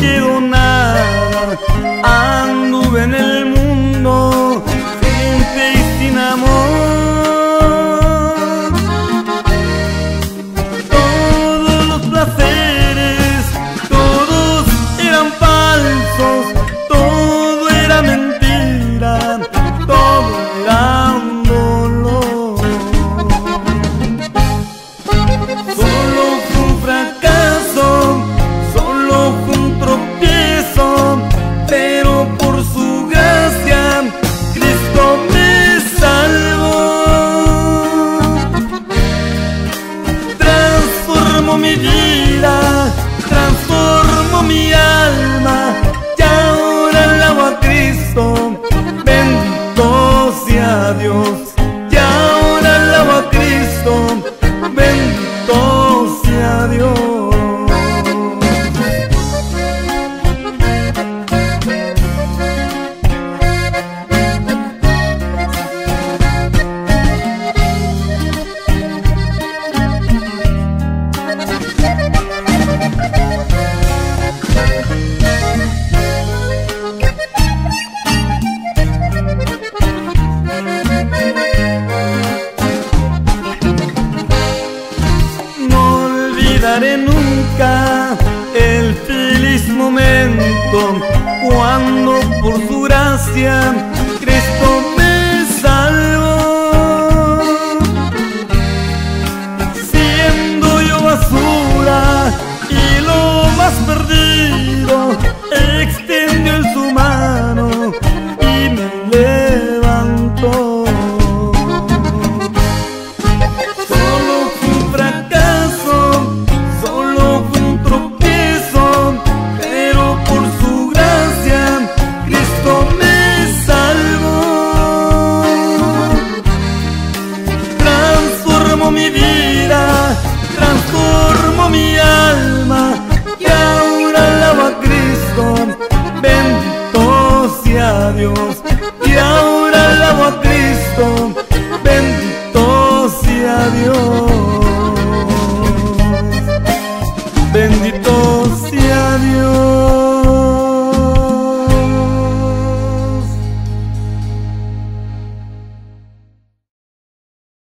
quiero nada. Anduve en el mundo sin fe y sin amor. Todos los placeres, todos eran falsos, todo era mentira, todo era un dolor. Solo fue un fracaso, solo fue un tropiezo, pero por su gracia Cristo me salvó. Transformó mi vida, transformó mi alma, y ahora alabo a Cristo, bendito sea Dios. Y ahora alabo a Cristo, bendito sea Dios. No olvidaré nunca el feliz momento cuando por su gracia Cristo me salvó. Siendo yo basura y lo más perdido, extendió en su mano y me levantó. Solo fue un fracaso, solo fue un tropiezo, pero por su gracia Cristo me salvó. Transformó mi vida, transformó mi alma, y ahora alabo a Cristo, bendito sea Dios. Y ahora alabo a Cristo, bendito sea Dios. Bendito sea Dios.